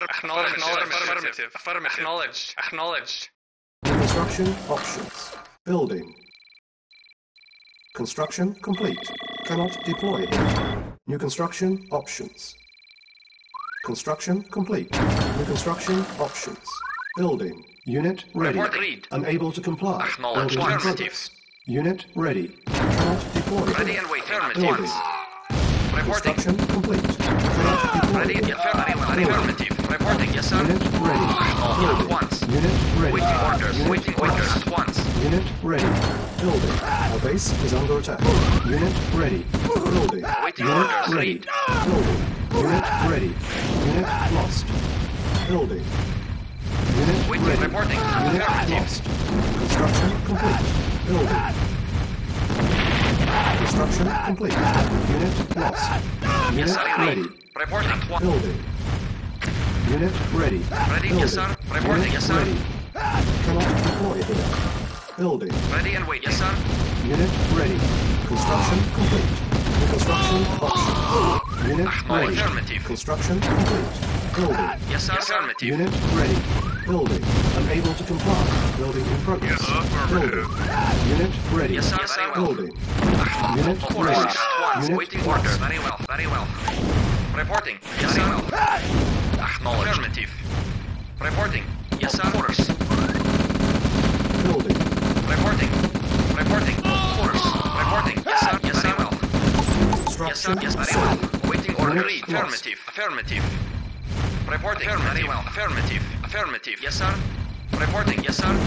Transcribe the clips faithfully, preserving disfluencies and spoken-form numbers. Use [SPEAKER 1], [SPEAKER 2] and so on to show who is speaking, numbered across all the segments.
[SPEAKER 1] Acknowledged. Affirmative. Affirmative. Acknowledged. Acknowledged.
[SPEAKER 2] Construction options. Building. Construction complete. Cannot deploy. New construction options. Construction complete. New construction options. Building. Unit ready.
[SPEAKER 1] Agreed.
[SPEAKER 2] Unable to comply.
[SPEAKER 1] Acknowledged.
[SPEAKER 2] Building in
[SPEAKER 1] Affirmative.
[SPEAKER 2] progress. Unit ready. Cannot deploy.
[SPEAKER 1] Ready and waiting.
[SPEAKER 2] Building.
[SPEAKER 1] Affirmative. Reporting.
[SPEAKER 2] Construction complete. Cannot deploy.
[SPEAKER 1] Ready. Affirmative. Reporting. Yes, sir.
[SPEAKER 2] Unit ready.
[SPEAKER 1] At
[SPEAKER 2] Building.
[SPEAKER 1] once.
[SPEAKER 2] Unit ready.
[SPEAKER 1] Waiting orders.
[SPEAKER 2] Unit
[SPEAKER 1] Waiting
[SPEAKER 2] ready.
[SPEAKER 1] orders. At once.
[SPEAKER 2] Unit ready. Building. Our base is under attack. Unit ready. Building.
[SPEAKER 1] Waiting
[SPEAKER 2] Unit
[SPEAKER 1] orders.
[SPEAKER 2] ready.
[SPEAKER 1] Read.
[SPEAKER 2] Building. Unit ready. Unit lost. Building. Unit
[SPEAKER 1] Waiting.
[SPEAKER 2] ready.
[SPEAKER 1] Reporting.
[SPEAKER 2] Unit
[SPEAKER 1] Affirmative.
[SPEAKER 2] lost. Construction complete. Building. Construction complete. Unit lost.
[SPEAKER 1] Yes,
[SPEAKER 2] Unit
[SPEAKER 1] sir.
[SPEAKER 2] ready.
[SPEAKER 1] Reporting. At once.
[SPEAKER 2] Building. Unit ready.
[SPEAKER 1] Ready.
[SPEAKER 2] Building.
[SPEAKER 1] Yes, sir. Reporting.
[SPEAKER 2] Unit
[SPEAKER 1] Yes, sir.
[SPEAKER 2] ready. Cannot deploy here. Building.
[SPEAKER 1] Ready and wait. Yes, sir.
[SPEAKER 2] Unit ready. Construction complete. New construction options. Unit ready.
[SPEAKER 1] Affirmative.
[SPEAKER 2] Construction complete. Building.
[SPEAKER 1] Yes, sir. Affirmative.
[SPEAKER 2] Unit ready. Building. Unable to comply. Building in progress. Building. Unit ready.
[SPEAKER 1] Yes, sir. Very well.
[SPEAKER 2] Building. Unit
[SPEAKER 1] Of course.
[SPEAKER 2] ready.
[SPEAKER 1] At once.
[SPEAKER 2] Unit
[SPEAKER 1] Waiting order.
[SPEAKER 2] lost.
[SPEAKER 1] Very well. Very well. Reporting. Yes, sir. Acknowledged. Affirmative. Reporting. Yes, sir. Of course.
[SPEAKER 2] Building.
[SPEAKER 1] Reporting. Reporting. Of course. Reporting. Yes, sir. Yes, very well. Yes, sir.
[SPEAKER 2] Construction
[SPEAKER 1] Yes, very well.
[SPEAKER 2] sold.
[SPEAKER 1] Waiting order.
[SPEAKER 2] Unit
[SPEAKER 1] Agreed.
[SPEAKER 2] lost.
[SPEAKER 1] Affirmative. Affirmative. Reporting. Very well. Affirmative. Affirmative. Yes, sir. Reporting. Yes, sir.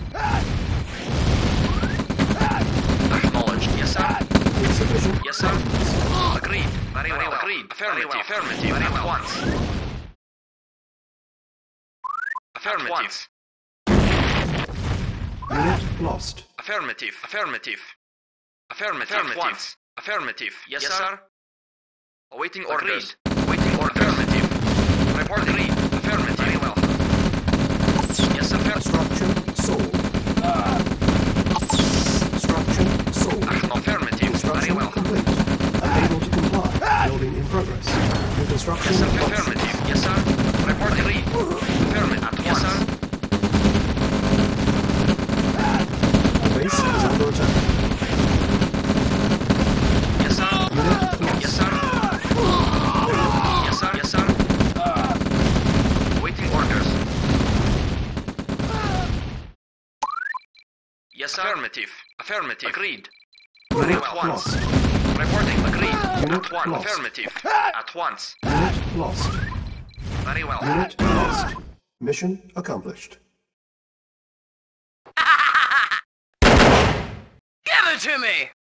[SPEAKER 1] Acknowledged. Yes, sir.
[SPEAKER 2] Insufficient.
[SPEAKER 1] Yes, sir. Agreed. Very well. Agreed. Affirmative. Affirmative. At once. Affirmative.
[SPEAKER 2] Unit lost.
[SPEAKER 1] Affirmative. Affirmative. Affirmative. At once. Affirmative. Yes, sir. Awaiting orders. Waiting order. Affirmative. Report agreed. Affirmative. Very well. Yes, sir.
[SPEAKER 2] Construction sold. Construction sold.
[SPEAKER 1] Affirmative. Very
[SPEAKER 2] Construction
[SPEAKER 1] well.
[SPEAKER 2] complete. Unable to comply. Building in progress. New construction
[SPEAKER 1] Yes, sir.
[SPEAKER 2] options.
[SPEAKER 1] Affirmative. Yes, sir. Report agreed. Affirmative. At yes, sir.
[SPEAKER 2] Our base is under attack.
[SPEAKER 1] Yes, sir.
[SPEAKER 2] Unit lost.
[SPEAKER 1] Yes, sir. Yes, sir. Yes, sir. Waiting orders. Yes, sir. Affirmative. Affirmative. Agreed. Very
[SPEAKER 2] Unit
[SPEAKER 1] well. Once.
[SPEAKER 2] lost.
[SPEAKER 1] Reporting. Agreed.
[SPEAKER 2] Unit
[SPEAKER 1] At once.
[SPEAKER 2] lost.
[SPEAKER 1] Affirmative. At once.
[SPEAKER 2] Unit lost.
[SPEAKER 1] Very well.
[SPEAKER 2] Unit lost. Mission accomplished.
[SPEAKER 3] Give it to me!